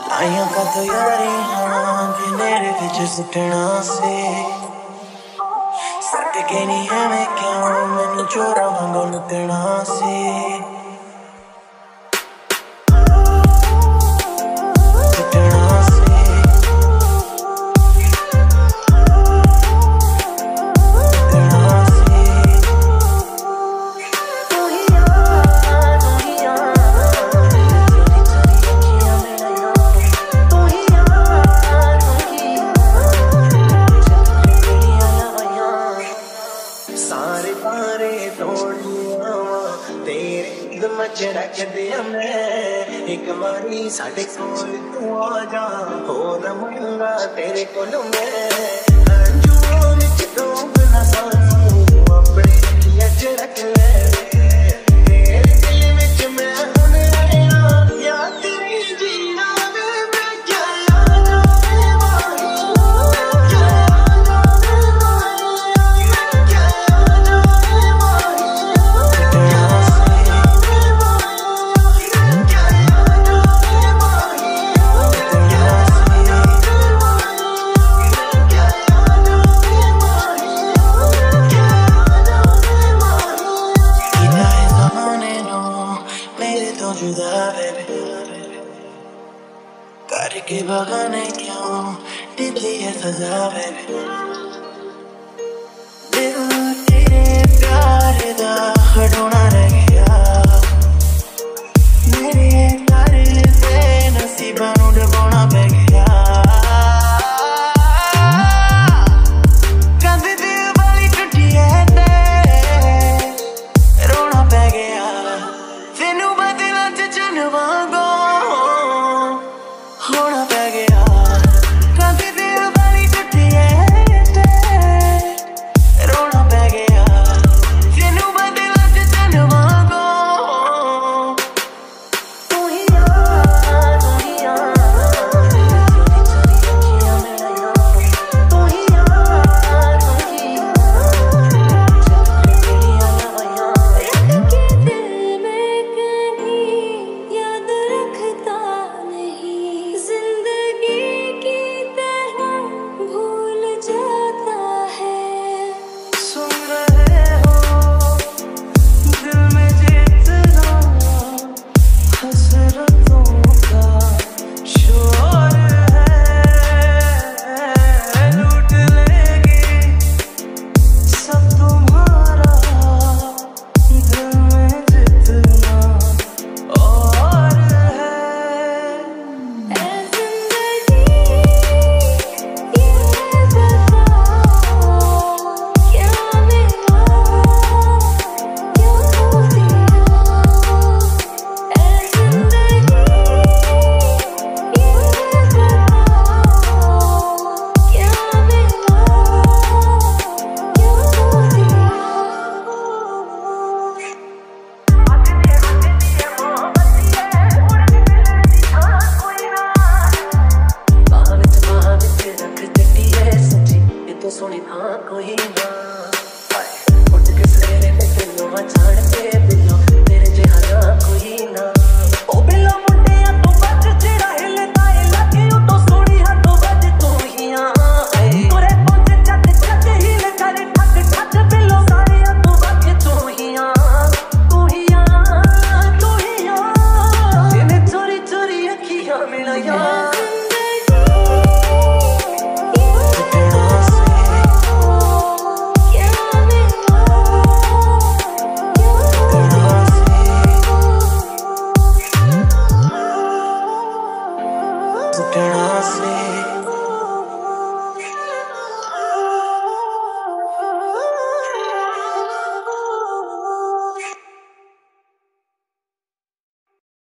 आइया का तो यारी हाँ कि मेरे विच सुटना से सट के नहीं है मैं क्यों मैनू चोरा वांगू लुटना से एक बारी साढ़े कोल तू आ जा हो न मंगा तेरे कोल मैं जुओं विच डूब ना सानू अपने अखियां च रख ले तेरे दिल विच मैं हुण रहना या तेरी जीना वे मैं क्या जावे माही क्या जावे माही मैं क्या जावे माही करके बगाने क्यों देती है सजा बेबी दिल तेरे प्यार दा खड़ोना